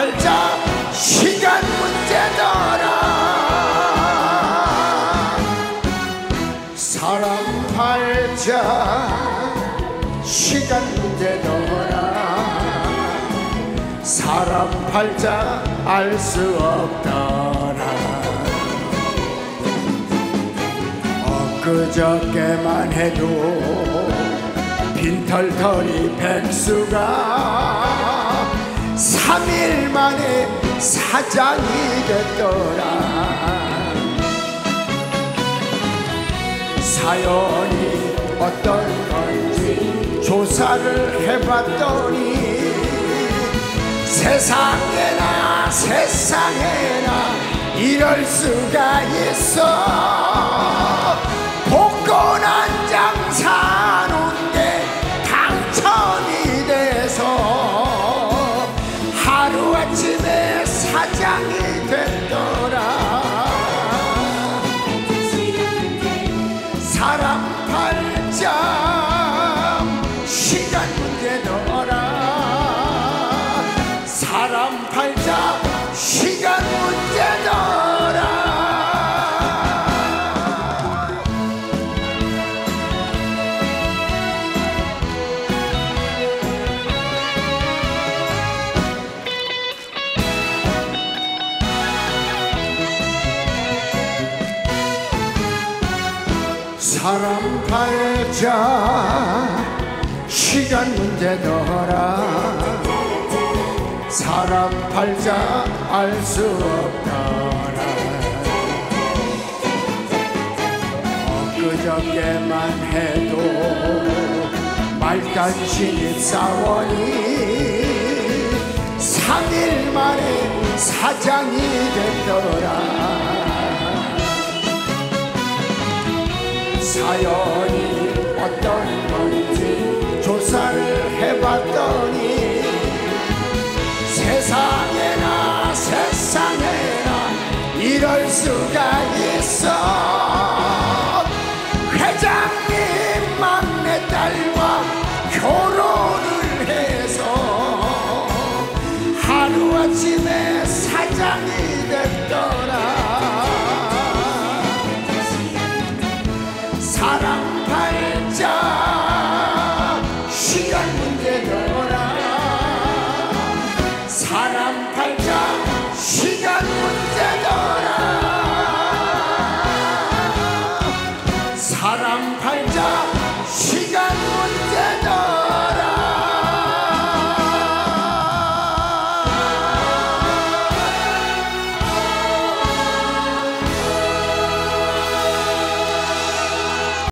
팔자 시간 문제더라. 사람 팔자 시간 문제더라. 사람 팔자 알 수 없더라. 엊그저께만 해도 빈털터리 백수가 3일 만에 사장이 됐더라. 사연이 어떤 건지 조사를 해봤더니 세상에나 이럴 수가 있어. 복권 한 장 사놓은데 당첨이 돼서 하루아침에 사장이 됐더라. 사람 팔자 시간 문제더라. 사람 팔자 시간 문제더라. 사람 팔자 시간 문제더라. 사람 팔자 알 수 없더라. 엊그저께만 해도 말단 신입사원이 3일 만에 사장이 됐더라. 사연이 어떤 건지 조사를 해봤더니 세상에나 이럴 수가 있어. 회장